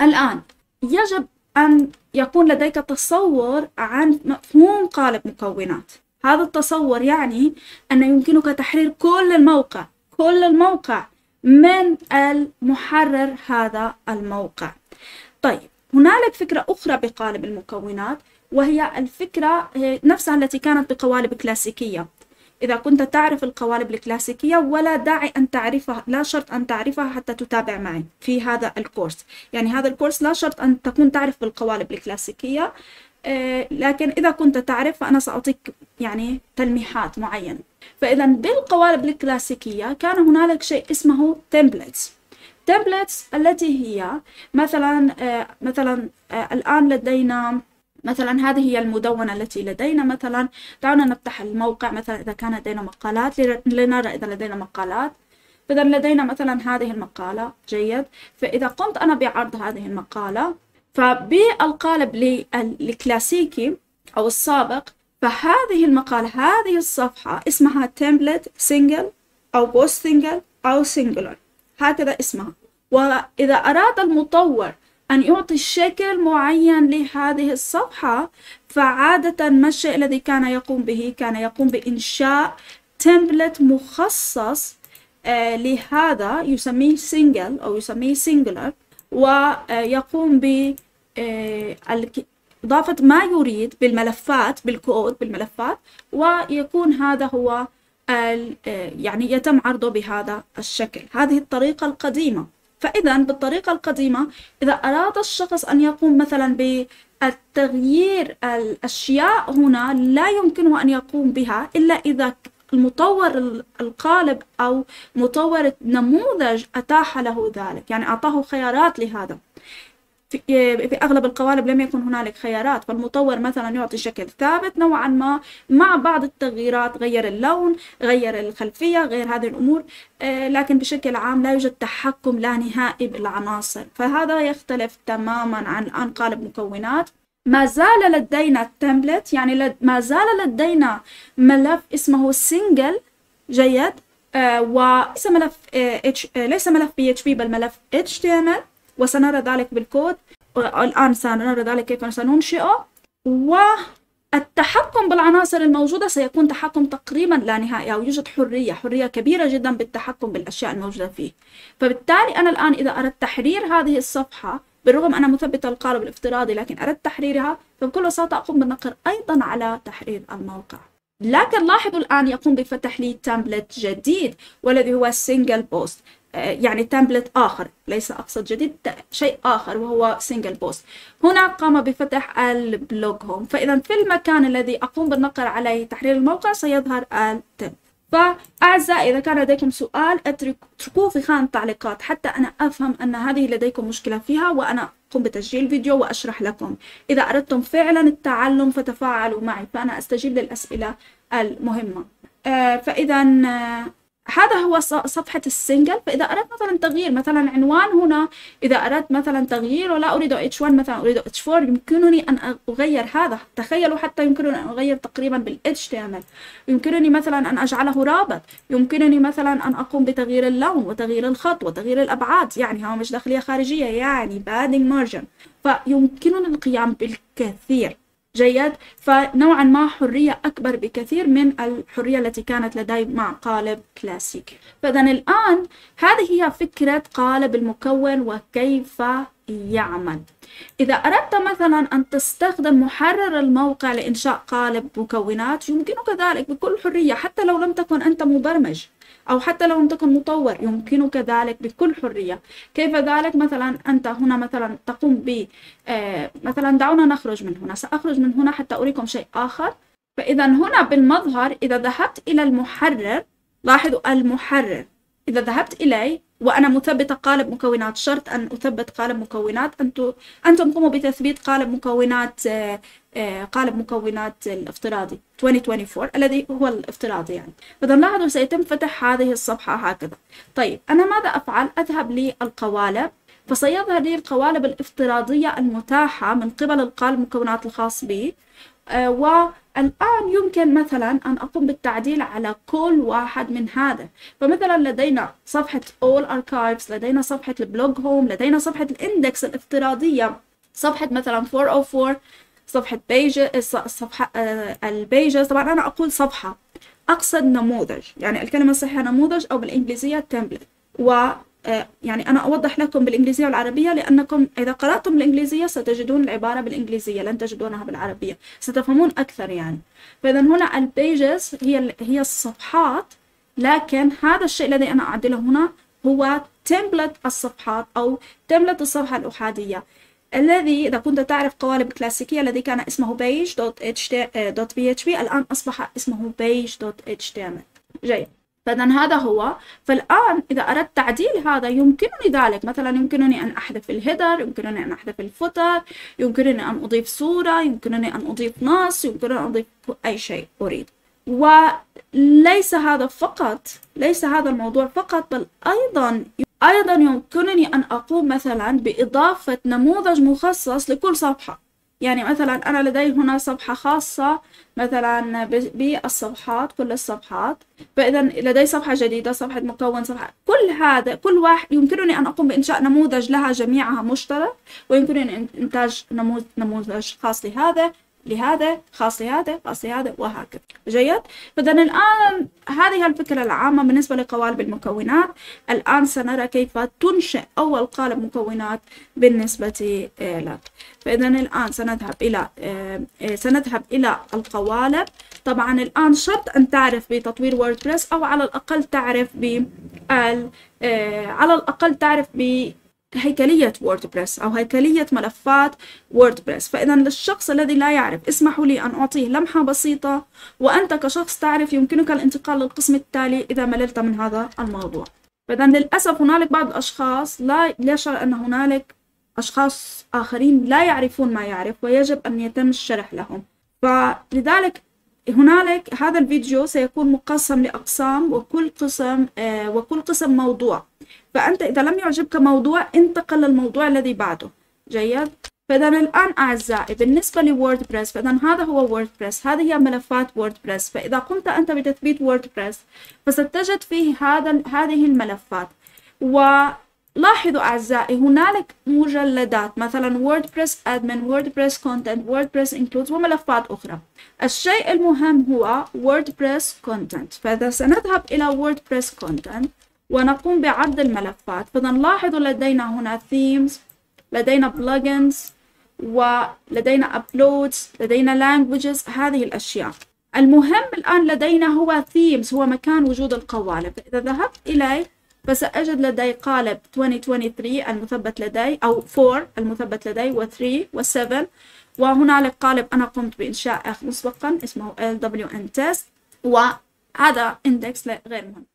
الآن يجب أن يكون لديك تصور عن مفهوم قالب مكونات. هذا التصور يعني أن يمكنك تحرير كل الموقع من المحرر هذا الموقع. طيب، هنالك فكرة أخرى بقالب المكونات، وهي الفكرة نفسها التي كانت بقوالب كلاسيكية. إذا كنت تعرف القوالب الكلاسيكية، ولا داعي أن تعرفها، لا شرط أن تعرفها حتى تتابع معي في هذا الكورس. يعني هذا الكورس لا شرط أن تكون تعرف بالقوالب الكلاسيكية، لكن إذا كنت تعرف فأنا سأعطيك يعني تلميحات معينة. فإذا بالقوالب الكلاسيكية كان هنالك شيء اسمه templates التي هي مثلا الآن لدينا مثلا هذه هي المدونة التي لدينا. مثلا دعونا نفتح الموقع، مثلا إذا كان لدينا مقالات لنرى إذا لدينا مقالات. فإذا لدينا مثلا هذه المقالة، جيد. فإذا قمت أنا بعرض هذه المقالة، فبالقالب الكلاسيكي أو السابق، فهذه المقالة، هذه الصفحة اسمها template single أو post single أو singular، هكذا اسمها. وإذا أراد المطور أن يعطي شكل معين لهذه الصفحة، فعادة ما الشيء الذي كان يقوم به، كان يقوم بإنشاء تمبلت مخصص لهذا، يسميه single أو يسميه singular، ويقوم بإضافة ما يريد بالملفات، بالكود بالملفات، ويكون هذا هو يعني يتم عرضه بهذا الشكل. هذه الطريقة القديمة. فإذا بالطريقة القديمة إذا أراد الشخص أن يقوم مثلا بالتغيير الأشياء هنا، لا يمكنه أن يقوم بها إلا إذا المطور القالب أو مطور النموذج أتاح له ذلك، يعني أعطاه خيارات لهذا. في أغلب القوالب لم يكن هنالك خيارات، فالمطور مثلا يعطي شكل ثابت نوعا ما مع بعض التغييرات، غير اللون، غير الخلفية، غير هذه الأمور، لكن بشكل عام لا يوجد تحكم لا نهائي بالعناصر. فهذا يختلف تماما عن الآن قالب مكونات. ما زال لدينا التمبلت، يعني ما زال لدينا ملف اسمه single، جيد، وليس ملف ليس ملف PHP بل ملف HTML، وسنرى ذلك بالكود. الآن سنرى ذلك كيف سننشئه. والتحكم بالعناصر الموجودة سيكون تحكم تقريبا لا نهائي، أو يوجد حرية كبيرة جدا بالتحكم بالأشياء الموجودة فيه. فبالتالي أنا الآن إذا أردت تحرير هذه الصفحة، بالرغم أنا مثبتة القالب الافتراضي، لكن أردت تحريرها، فبكل بساطة أقوم بالنقر أيضا على تحرير الموقع. لكن لاحظوا الآن يقوم بفتح لي تمبلت جديد، والذي هو single post، يعني تمبلت آخر، ليس أقصد جديد، شيء آخر، وهو single post. هنا قام بفتح البلوج هوم. فإذا في المكان الذي أقوم بالنقر عليه تحرير الموقع سيظهر التم. فأعزائي، إذا كان لديكم سؤال اتركوه في خانة التعليقات حتى أنا أفهم أن هذه لديكم مشكلة فيها، وأنا أقوم بتسجيل فيديو وأشرح لكم. إذا أردتم فعلا التعلم فتفاعلوا معي، فأنا أستجيب للأسئلة المهمة. فإذا هذا هو صفحة السنجل. فإذا أردت مثلا تغيير مثلا عنوان هنا، إذا أردت مثلا تغيير ولا أريد H1 مثلا أريد H4، يمكنني أن أغير هذا. تخيلوا، حتى يمكنني أن أغير تقريبا بالHTML. يمكنني مثلا أن أجعله رابط، يمكنني مثلا أن أقوم بتغيير اللون وتغيير الخط وتغيير الأبعاد، يعني هوامش داخلية خارجية، يعني padding margin. فيمكنني القيام بالكثير، جيد. فنوعا ما حرية أكبر بكثير من الحرية التي كانت لدي مع قالب كلاسيكي. فإذا الآن هذه هي فكرة قالب المكون وكيف يعمل. إذا أردت مثلا أن تستخدم محرر الموقع لإنشاء قالب مكونات، يمكنك ذلك بكل حرية، حتى لو لم تكن أنت مبرمج أو حتى لو لم تكن مطور، يمكنك ذلك بكل حرية. كيف ذلك؟ مثلا أنت هنا مثلا تقوم ب مثلا دعونا نخرج من هنا، سأخرج من هنا حتى أريكم شيء آخر. فإذا هنا بالمظهر إذا ذهبت إلى المحرر، لاحظوا المحرر، إذا ذهبت إليه وأنا مثبتة قالب مكونات، شرط أن أثبت قالب مكونات. أنتم قوموا بتثبيت قالب مكونات الافتراضي 2024 الذي هو الافتراضي يعني. فإذا لاحظوا سيتم فتح هذه الصفحة هكذا. طيب أنا ماذا أفعل؟ أذهب للقوالب، فسيظهر لي القوالب الافتراضية المتاحة من قبل القالب مكونات الخاص بي. والآن يمكن مثلا أن أقوم بالتعديل على كل واحد من هذا. فمثلا لدينا صفحة All Archives، لدينا صفحة البلوج هوم، لدينا صفحة الاندكس الافتراضية، صفحة مثلا 404، صفحة صفحة البيجز. طبعا أنا أقول صفحة، أقصد نموذج، يعني الكلمة الصحيحة نموذج، أو بالإنجليزية template. يعني أنا أوضح لكم بالإنجليزية والعربية، لأنكم إذا قرأتم الإنجليزية ستجدون العبارة بالإنجليزية، لن تجدونها بالعربية، ستفهمون أكثر يعني. فإذا هنا البيجز هي الصفحات، لكن هذا الشيء الذي أنا أعدله هنا هو template الصفحات أو template الصفحة الأحادية، الذي إذا كنت تعرف قوالب كلاسيكية الذي كان اسمه page.php الآن أصبح اسمه page.html. جيد. فإذا هذا هو. فالآن إذا أردت تعديل هذا يمكنني ذلك، مثلا يمكنني أن أحذف الهيدر، يمكنني أن أحذف الفوتر، يمكنني أن أضيف صورة، يمكنني أن أضيف نص، يمكنني أن أضيف أي شيء أريد. وليس هذا فقط، ليس هذا الموضوع فقط، بل أيضا يمكنني أن أقوم مثلا بإضافة نموذج مخصص لكل صفحة. يعني مثلا أنا لدي هنا صفحة خاصة مثلا بالصفحات، كل الصفحات، فإذا لدي صفحة جديدة، صفحة مكون، صفحة، كل واحد يمكنني أن أقوم بإنشاء نموذج لها جميعها مشترك، ويمكنني أن إنتاج نموذج خاص لهذا، خاص لهذا، خاص لهذا، وهكذا. جيد. فإذا الآن هذه الفكرة العامة بالنسبة لقوالب المكونات. الآن سنرى كيف تنشئ أول قالب مكونات بالنسبة لك. فإذا الآن سنذهب إلى القوالب. طبعا الآن شرط أن تعرف بتطوير ووردبريس، أو على الأقل تعرف هيكلية ووردبريس أو هيكلية ملفات ووردبريس. فإذا للشخص الذي لا يعرف اسمحوا لي أن أعطيه لمحة بسيطة، وأنت كشخص تعرف يمكنك الانتقال للقسم التالي إذا مللت من هذا الموضوع. فإذا للأسف هنالك بعض الأشخاص لا يشعر أن هنالك أشخاص آخرين لا يعرفون ما يعرف، ويجب أن يتم الشرح لهم. فلذلك هنالك هذا الفيديو سيكون مقسم لأقسام، وكل قسم موضوع. فأنت إذا لم يعجبك موضوع انتقل للموضوع الذي بعده. جيد. فإذا الآن أعزائي بالنسبة لووردبريس، فإذا هذا هو ووردبريس، هذه هي ملفات ووردبريس. فإذا قمت أنت بتثبيت ووردبريس فستجد فيه هذه الملفات. ولاحظوا أعزائي هنالك مجلدات، مثلا ووردبريس أدمن، ووردبريس كونتنت، ووردبريس انكلودز، وملفات أخرى. الشيء المهم هو ووردبريس كونتنت. فإذا سنذهب إلى ووردبريس كونتنت ونقوم بعرض الملفات، فإذا لاحظوا لدينا هنا themes، لدينا plugins، ولدينا uploads، لدينا languages، هذه الأشياء. المهم الآن لدينا هو themes، هو مكان وجود القوالب. إذا ذهبت إليه فسأجد لدي قالب 2023 المثبت لدي، أو 4 المثبت لدي، و3 و7، وهنالك قالب أنا قمت بإنشاء مسبقا اسمه LWN test، وهذا index غير مهم.